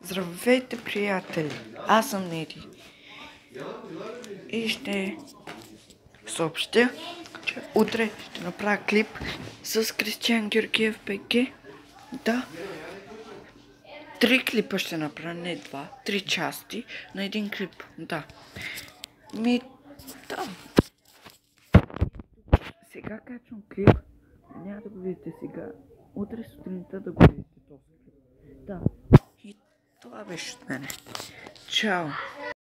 Здравейте, приятели! Аз съм Неди и ще съобщя, че утре ще направя клип с Кристиан Георгиев ПГ. Да, 3 клипа ще направя, не 2, 3 части на един клип. Да. Да. Сега качвам клип. Няма да го видите сега. Утре сутринта да го видите този клип. Да. И това беше от мене. Чао!